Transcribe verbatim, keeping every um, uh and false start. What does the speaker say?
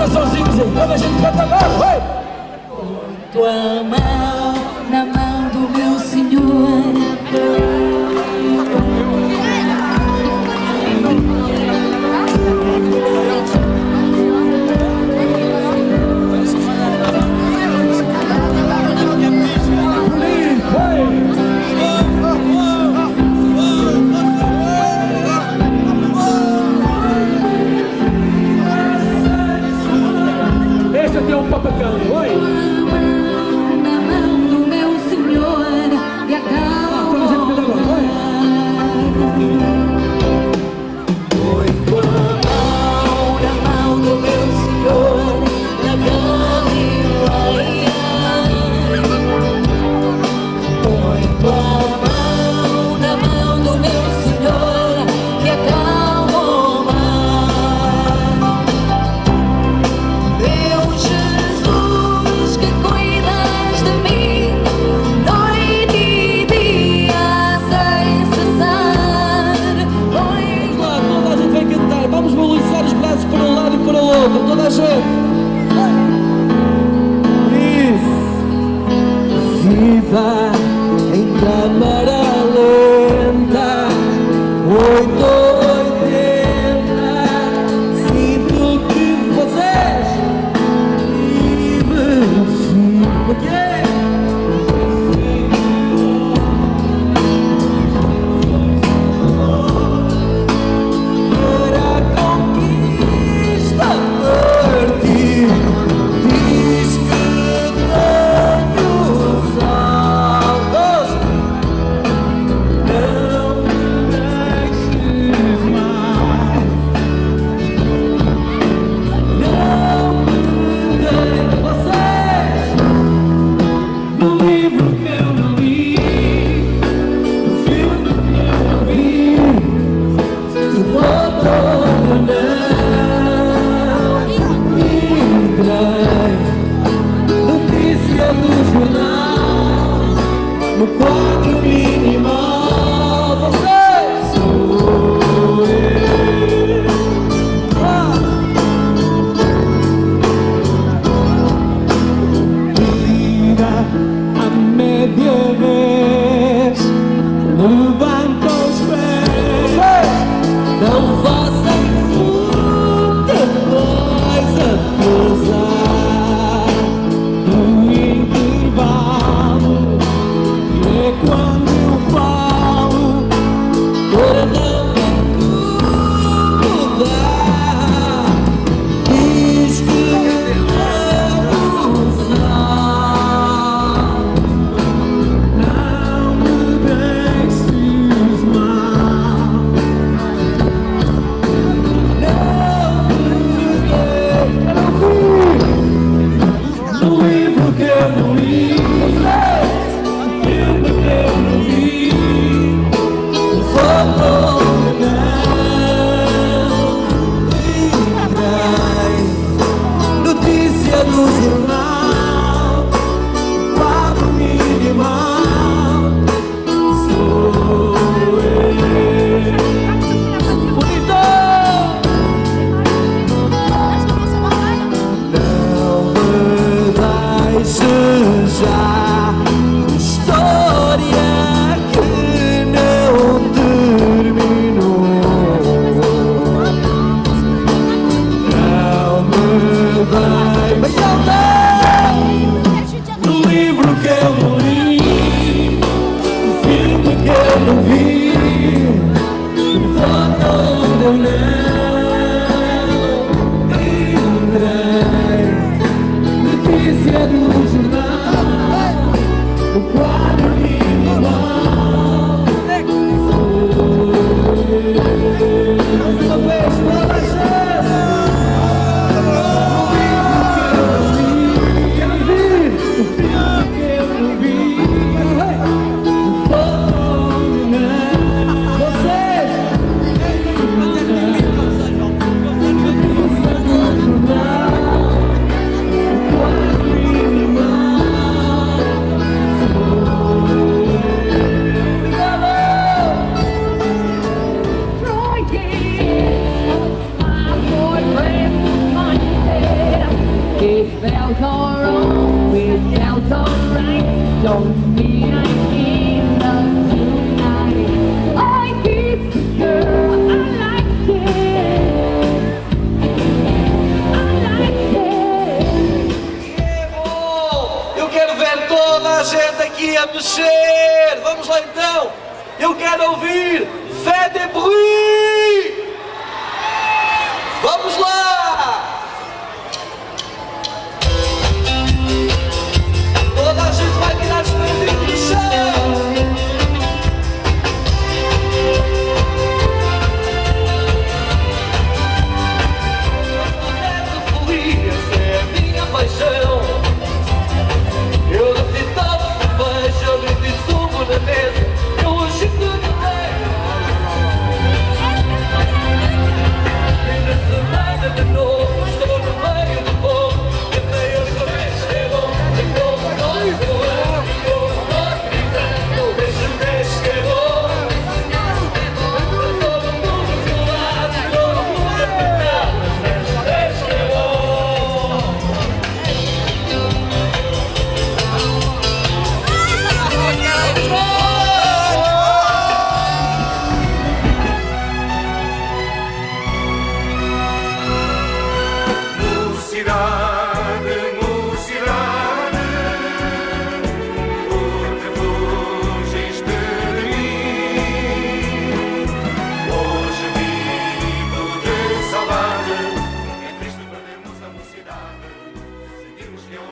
coraçãozinhos aí, quando a gente canta agora, vai! Tua mão na mão do meu Senhor, Esse aqui é um papacão, oi! na mão do meu Senhor, e acalma o mar. Põe tua mão na mão do meu Senhor, e acalma o mar. Põe tua mão na mão do meu Senhor, e acalma o mar. Meu Jesus, que cuidas de mim, noite e dia sem cessar. Põe Lá, toda a gente vai cantar, vamos balançar os braços para um lado e para o outro, toda a gente! Isso! Viva em câmara lenta, oito oitenta, sinto que vocês me quê? Para a conquista partir, diz que tenho salvos, não me deixes mais, não me deixes vocês, no livro que eu não li, no filme que eu não vi, o foto não entrei, notícia do jornal, no quadro minimal, você sou eu. Ah! Vida a media vez, levanta os pés, não façam fruta mais a pousar no intervalo, e é quando eu falo para não me incomodar, diz que não usar, não me deixes mal, não me deixes. No livro que eu não li, no filme que eu não vi, no foto que não entrei, notícia do jornal, quadro minimal, sou eu. Bonito! Não me deixes já, história que não terminou. Não me deixes, no livro que eu não li, no filme que eu não vi, no foto onde eu não entrei, notícia do jornal, o quadro minimal, sou eu. Mais uma vez, toda a gente! It felt all wrong, it felt alright. Don't mean I in love tonight. I kissed the girl, I liked it. I liked it. É bom! Eu quero ver toda a gente aqui a mexer! Vamos lá então! Eu quero ouvir Fé de Bruit! Vamos lá!